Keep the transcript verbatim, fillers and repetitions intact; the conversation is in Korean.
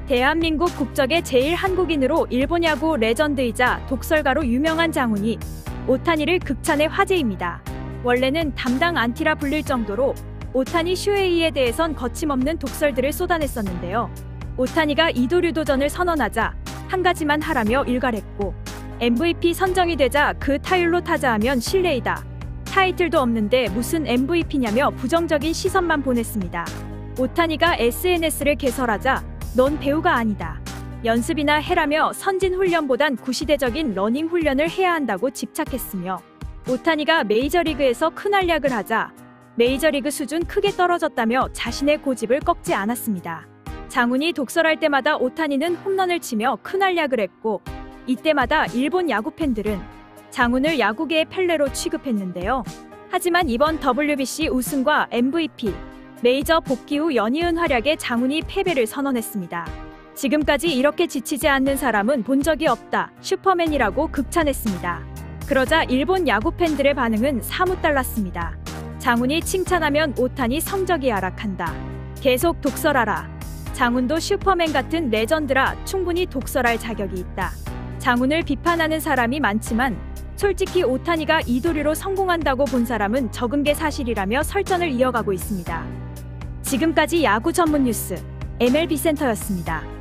대한민국 국적의 제일 한국인으로 일본 야구 레전드이자 독설가로 유명한 장훈이 오타니를 극찬해 화제입니다. 원래는 담당 안티라 불릴 정도로 오타니 슈헤이에 대해선 거침없는 독설들을 쏟아냈었는데요. 오타니가 이도류도전을 선언하자 한 가지만 하라며 일갈했고, 엠브이피 선정이 되자 그 타율로 타자하면 실례이다, 타이틀도 없는데 무슨 엠브이피냐며 부정적인 시선만 보냈습니다. 오타니가 에스엔에스를 개설하자 넌 배우가 아니다, 연습이나 해라며 선진 훈련보단 구시대적인 러닝 훈련을 해야 한다고 집착했으며, 오타니가 메이저리그에서 큰 활약을 하자 메이저리그 수준 크게 떨어졌다며 자신의 고집을 꺾지 않았습니다. 장훈이 독설할 때마다 오타니는 홈런을 치며 큰 활약을 했고, 이때마다 일본 야구 팬들은 장훈을 야구계의 펠레로 취급했는데요. 하지만 이번 더블유비씨 우승과 엠브이피, 메이저 복귀 후 연이은 활약에 장훈이 패배를 선언했습니다. 지금까지 이렇게 지치지 않는 사람은 본 적이 없다, 슈퍼맨이라고 극찬했습니다. 그러자 일본 야구 팬들의 반응은 사뭇 달랐습니다. 장훈이 칭찬하면 오타니 성적이 하락한다, 계속 독설하라, 장훈도 슈퍼맨 같은 레전드라 충분히 독설할 자격이 있다. 장훈을 비판하는 사람이 많지만 솔직히 오타니가 이도류로 성공한다고 본 사람은 적은 게 사실이라며 설전을 이어가고 있습니다. 지금까지 야구 전문 뉴스 엠엘비 센터였습니다.